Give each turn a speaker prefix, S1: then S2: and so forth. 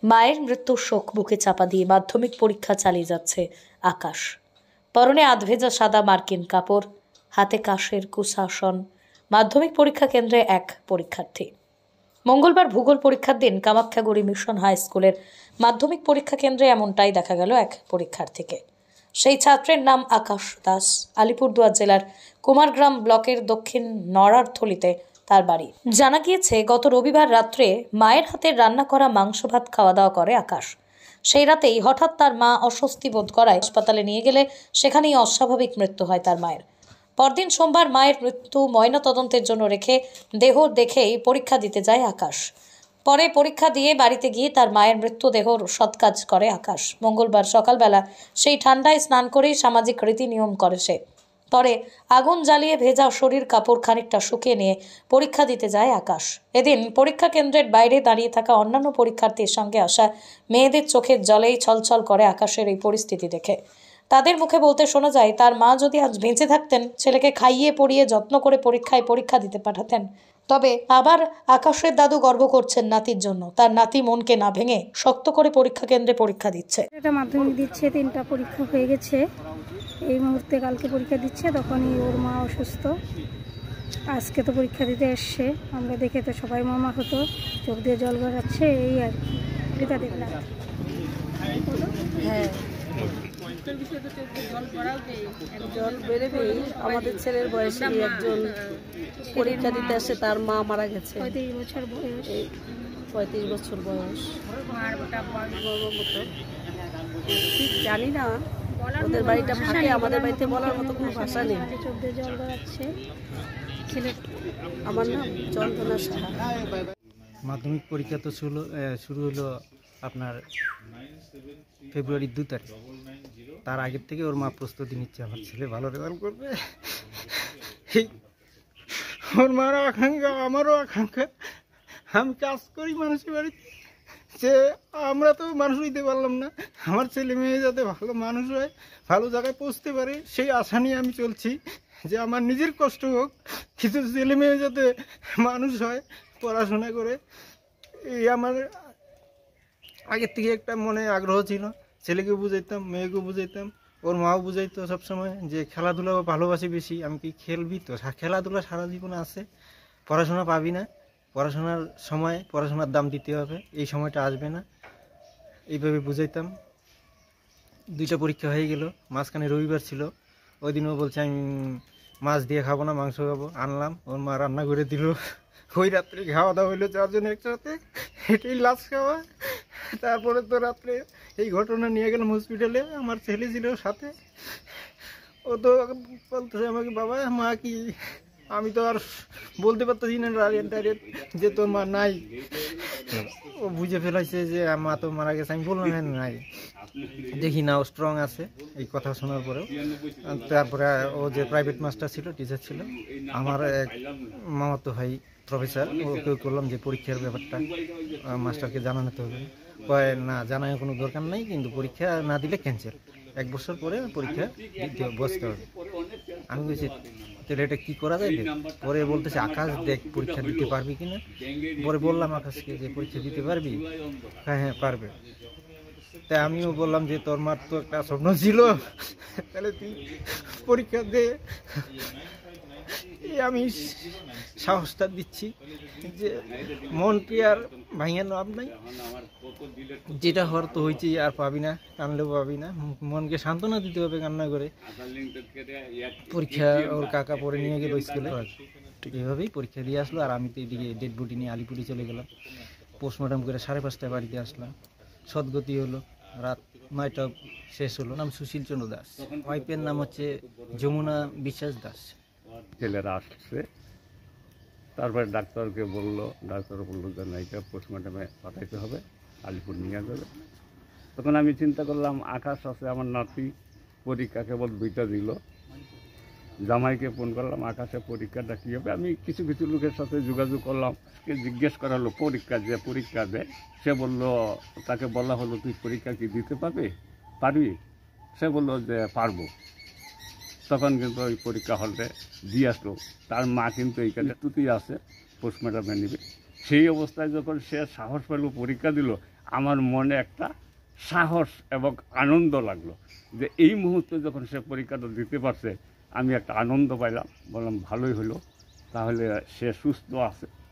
S1: মায়ের মৃত্যুর শোক বুকে চাপা দিয়ে মাধ্যমিক পরীক্ষা চালিয়ে যাচ্ছে আকাশ। পরনে আধভেজা সাদা মার্কিন কাপড়, হাতে কাশের কুশাসন। মাধ্যমিক পরীক্ষা কেন্দ্রে এক পরীক্ষার্থী। মঙ্গলবার ভূগোল পরীক্ষার দিন কামাখ্যাগুড়ি মিশন হাই স্কুলের মাধ্যমিক পরীক্ষা কেন্দ্রে এমনটাই দেখা গেল এক পরীক্ষার্থীকে। সেই ছাত্রের নাম আকাশ দাস। আলিপুরদুয়ার জেলার কুমারগ্রাম ব্লকের দক্ষিণ নড়ারথলিতে তার বাড়ি। জানা গিয়েছে, গত রবিবার রাত্রে মায়ের হাতের রান্না করা মাংস ভাত খাওয়া দাওয়া করে আকাশ। সেই রাতেই হঠাৎ তার মা অস্বস্তি বোধ করায় হাসপাতালে নিয়ে গেলে সেখানেই অস্বাভাবিক মৃত্যু হয় তার মায়ের। পরদিন সোমবার মায়ের মৃত্যু ময়নাতদন্তের জন্য রেখে দেহ দেখেই পরীক্ষা দিতে যায় আকাশ। পরে পরীক্ষা দিয়ে বাড়িতে গিয়ে তার মায়ের মৃতদেহর সৎকাজ করে আকাশ। মঙ্গলবার সকালবেলা সেই ঠান্ডায় স্নান করেই সামাজিক রীতি নিয়ম করে সে। পরে আগুন জ্বালিয়ে ভেজা শরীর কাপড় খানিকটা শুকিয়ে নিয়ে পরীক্ষা দিতে যায় আকাশ। এদিন পরীক্ষা কেন্দ্রের বাইরে দাঁড়িয়ে থাকা অন্যান্য পরীক্ষার্থীর সঙ্গে আসা মেয়েদের চোখের জলেই ছলছল করে আকাশের এই পরিস্থিতি দেখে। তাদের মুখে বলতে শোনা যায়, তার মা যদি আজ বেঁচে থাকতেন ছেলেকে খাইয়ে পড়িয়ে যত্ন করে পরীক্ষা দিতে পাঠাতেন। তবে আবার আকাশের দাদু গর্ব করছেন নাতির জন্য। তার নাতি মনকে না ভেঙে শক্ত করে পরীক্ষা কেন্দ্রে পরীক্ষা দিচ্ছে।
S2: এটা মাধ্যমিক দিচ্ছে, 3টা পরীক্ষা হয়ে গেছে। এই মুহূর্তে কালকে পরীক্ষা দিচ্ছে, তখনই ওর মা অসুস্থ। আজকে তো পরীক্ষা দিতে এসছে, আমরা দেখে তো সবাই মামা হতো, চোখ দিয়ে জল গড়াচ্ছে, এই আর কি। এটা দেখলাম।
S3: হ্যাঁ, জল বেরোবেই। আমাদের ছেলের বয়সে একজন পরীক্ষা দিতে আসছে, তার মা মারা গেছে।
S2: 35 বছর বয়স।
S3: 35 বছর বয়স। ঠিক জানি না, ওদের বাড়িটা ফাঁকে, আমাদের বাড়িতে বলার মতো কোনো ভাষা নেই।
S2: চোখ দিয়ে জল গড়াচ্ছে ছেলে।
S3: আমার নাম চন্দনা সাহা।
S4: মাধ্যমিক পরীক্ষা তো শুরু হলো আপনার ফেব্রুয়ারির 2 তারিখ। তার আগের থেকে ওর মা প্রস্তুতি নিচ্ছে, আমার ছেলে ভালো রেজাল্ট করবে। ওর মারও আকাঙ্ক্ষা, আমারও আকাঙ্ক্ষা। আমি কাজ করি মানুষের বাড়িতে, যে আমরা তো মানুষ হইতে পারলাম না, আমার ছেলে মেয়ে যাতে ভালো মানুষ হয়, ভালো জায়গায় পৌঁছতে পারে, সেই আশা নিয়ে আমি চলছি। যে আমার নিজের কষ্ট হোক, কিছু ছেলে মেয়ে যাতে মানুষ হয়, পড়াশোনা করে, এই আমার আগের থেকে একটা মনে আগ্রহ ছিল। ছেলেকে বুঝাইতাম, মেয়েকে বুঝাইতাম, ওর মাও বুঝাইতো সবসময় যে খেলাধুলা ভালোবাসি বেশি। আমি কি খেলবি তো, খেলাধুলা সারা জীবনে আছে, পড়াশোনা পাবি না, পড়াশোনার সময় পড়াশোনার দাম দিতে হবে, এই সময়টা আসবে না, এইভাবে বুঝাইতাম। 2টা পরীক্ষা হয়ে গেল, মাঝখানে রবিবার ছিল। ওই দিনও বলছে আমি মাছ দিয়ে খাবো না, মাংস খাবো। আনলাম, ওর মা রান্না করে দিল। ওই রাত্রে খাওয়া দাওয়া হইলো 4 জন একসাথে, এটাই লাস্ট খাওয়া। তারপরে তো রাত্রে এই ঘটনা নিয়ে গেলাম হসপিটালে। আমার ছেলে ছিল সাথে, ও তো বলতেছে আমাকে, বাবা মা কি? আমি তো আর বলতে পারতেছি না ডাইরেক্ট যে তোর মা নাই। ও বুঝে ফেলাইছে যে মা তো মারা গেছে। আমি বললাম নাই, দেখি না ও স্ট্রং আছে। এই কথা শোনার পরেও তারপরে ও যে প্রাইভেট মাস্টার ছিল, টিচার ছিল, আমার এক মামাতো ভাই প্রফেসর, ওকে করলাম যে পরীক্ষার ব্যাপারটা মাস্টারকে জানাতে হবে। কয় না, জানার কোনো দরকার নেই, কিন্তু পরীক্ষা না দিলে ক্যান্সেল, 1 বছর পরে পরীক্ষা দিতে বসতে হবে। আমি বলছি তাহলে এটা কী করা যায়? পরে বলতেছে আকাশ দেখ পরীক্ষা দিতে পারবি কিনা। পরে বললাম আকাশকে যে পরীক্ষা দিতে পারবি? হ্যাঁ হ্যাঁ পারবে। তাই আমিও বললাম যে তোর মার তো একটা স্বপ্ন ছিল, তাহলে তুই পরীক্ষা দে। আমি সাহসটা দিচ্ছি যে মনকে আর ভাঙিয়ে লাভ নাই, যেটা হওয়ার তো হয়েছে, আর পাবি না, কানলেও পাবি না। মনকে সান্ত্বনা দিতে হবে কান্না করে। পরীক্ষা ওর কাকা পরে নিয়ে গেল স্কুলে, এইভাবেই পরীক্ষা দিয়ে আসলো। আর আমি তো এদিকে ডেড বডি নিয়ে আলিপুরে চলে গেলাম। পোস্টমর্টম করে 5:30টায় বাড়িতে আসলাম। সদ্গতি হলো, রাত 9টা শেষ হলো। নাম সুশীল চন্দ্র দাস, ওয়াইফের নাম হচ্ছে যমুনা বিশ্বাস দাস।
S5: ছেলেরা আসছে, তারপরে ডাক্তারকে বললো, ডাক্তার বললো যে নাইকা পোস্টমর্টমে পাঠাইতে হবে, আলিপুর নিয়ে যাবে। তখন আমি চিন্তা করলাম আকাশ আছে আমার নাতি, পরীক্ষা কেবল 2টা দিল। জামাইকে ফোন করলাম, আকাশের পরীক্ষাটা কী হবে। আমি কিছু কিছু লোকের সাথে যোগাযোগ করলাম, জিজ্ঞেস করা হলো পরীক্ষা দেয়। সে বলল, তাকে বলা হলো তুই পরীক্ষা কি দিতে পারবি? সে বললো যে পারবো। তখন কিন্তু ওই পরীক্ষা হলে দিয়ে আসলো। তার মা কিন্তু এইখানে তুই আছে, পোস্টমর্টমে নিবে। সেই অবস্থায় যখন সে সাহস পেল পরীক্ষা দিল, আমার মনে একটা সাহস এবং আনন্দ লাগলো যে এই মুহূর্তে যখন সে পরীক্ষাটা দিতে পারছে, আমি একটা আনন্দ পাইলাম। বললাম ভালোই হলো, তাহলে সে সুস্থ আছে।